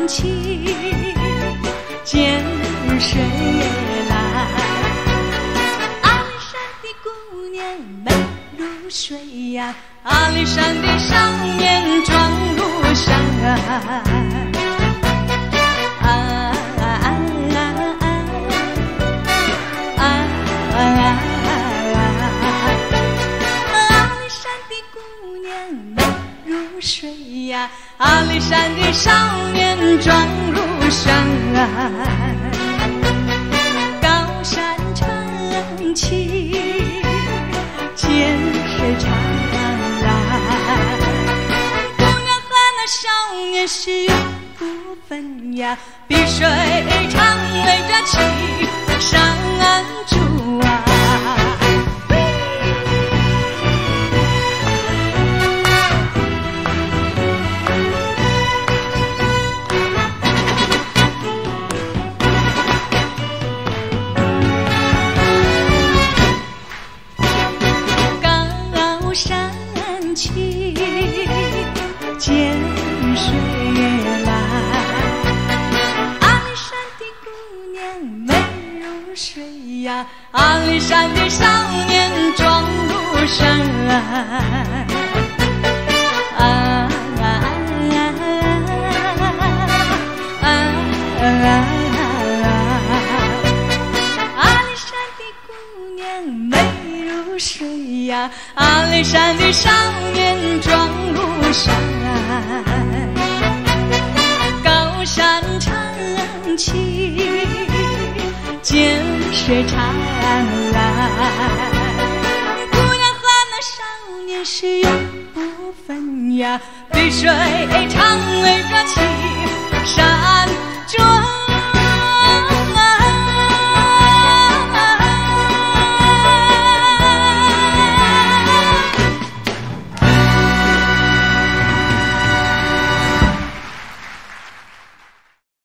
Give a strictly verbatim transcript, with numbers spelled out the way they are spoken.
起，见水来。阿里山的姑娘美如水呀，阿里山的少年壮如山。啊啊啊啊啊啊！阿里山的姑娘美如水呀，阿里山的少年壮如山。高山晨起，见水长来。姑娘和那少年是永不分呀，碧水长围着青山住啊。高山起，见水来。阿里山的姑娘美如水呀，阿里山的少年壮如山。啊啊啊啊啊！阿里山的姑娘美如水呀，阿里山的少年壮如山。高山晨起，见水长来。姑娘和那少年是永不分呀，碧水长围着青